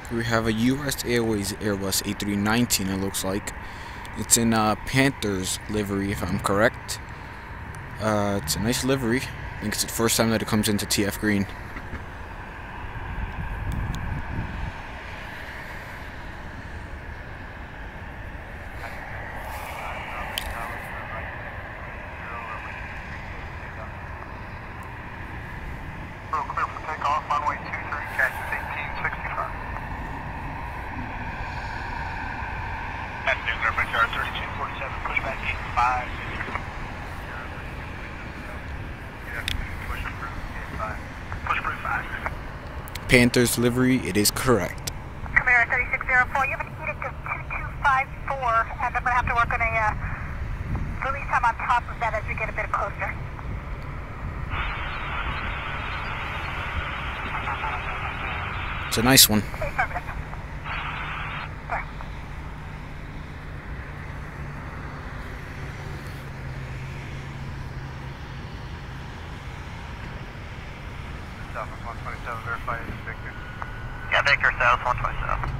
We have a US Airways Airbus A319, it looks like. It's in Panthers livery, if I'm correct. It's a nice livery. I think it's the first time that it comes into T.F.Green. Clear for takeoff, runway 23, catches 1865. Afternoon, Airplane Car 3247, pushback 85. Push through 5. Panthers livery, it is correct. Camaro 3604, you have an edict of 2254, and I'm going to have to work on a release time on top of that as we get a bit closer. It's a nice one. Affirmative. Sorry. Southwest 127, verify Victor. Yeah, Victor, South 127.